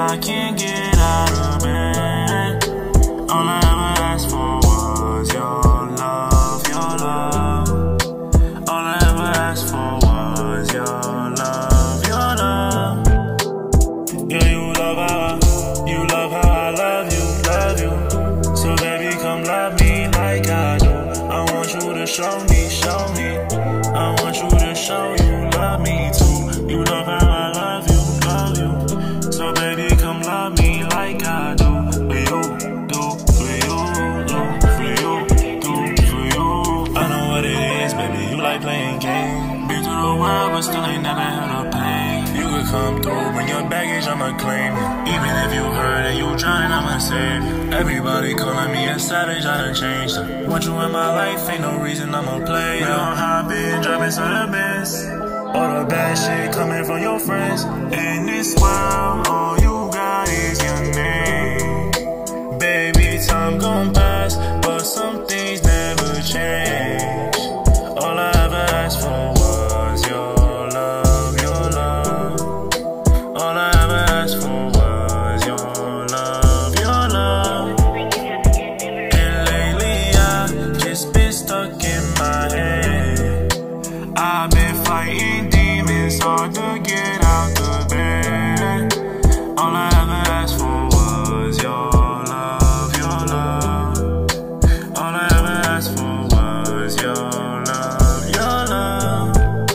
I can't get out of bed. All I ever asked for was your love, your love. All I ever asked for was your love, your love. Yeah, you love how I love you, love you. So baby, come love me like I do. I want you to show me, show me. I want you to show you love me too. You love how I love you, love you. So baby, come love me like I do. For you, do, for you, do, for you, do, for you. I know what it is, baby, you like playing games. Been through the world, but still ain't never had a pain. You could come through, bring your baggage, I'ma claim you. Even if you hurt and you drowning, I'ma save you. Everybody calling me a savage, I done changed them. Want you in my life, ain't no reason I'ma play. You know how I been driving to the best. All the bad shit coming from your friends. In this world, all you got is your name. Baby, time gon' pass, but some things never change. All I ever asked for was your love, your love. All I ever asked for was your love, your love. And lately I just been stuck in my head. I've been fighting demons hard to get out the bed. All I ever asked for was your love, your love. All I ever asked for was your love, your love.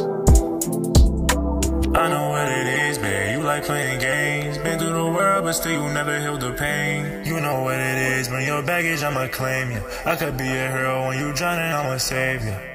I know what it is, babe, you like playing games. Been through the world, but still you never healed the pain. You know what it is, bring your baggage, I'ma claim you. I could be a hero when you drowning, I'ma save you.